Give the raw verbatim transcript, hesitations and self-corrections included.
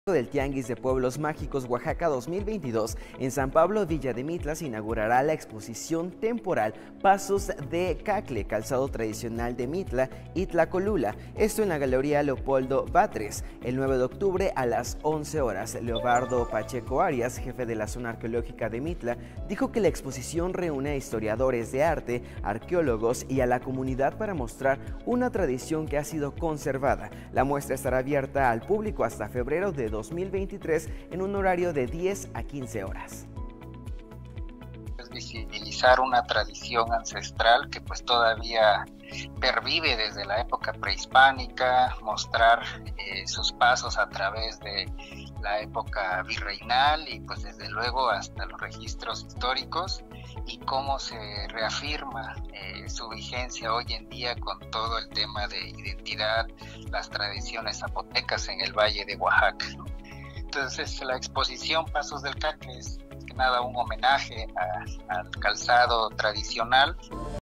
Del Tianguis de Pueblos Mágicos Oaxaca dos mil veintidós, en San Pablo Villa de Mitla se inaugurará la exposición temporal Pasos de Cacle, calzado tradicional de Mitla y Tlacolula, esto en la Galería Leopoldo Batres, el nueve de octubre a las once horas. Leobardo Pacheco Arias, jefe de la zona arqueológica de Mitla, dijo que la exposición reúne a historiadores de arte, arqueólogos y a la comunidad para mostrar una tradición que ha sido conservada. La muestra estará abierta al público hasta febrero de dos mil veintitrés en un horario de diez a quince horas. Es visibilizar una tradición ancestral que pues todavía pervive desde la época prehispánica, mostrar eh, sus pasos a través de la época virreinal y pues desde luego hasta los registros históricos y cómo se reafirma eh, su vigencia hoy en día con todo el tema de identidad, las tradiciones zapotecas en el Valle de Oaxaca. Entonces la exposición Pasos del Cacle es que nada un homenaje a, al calzado tradicional.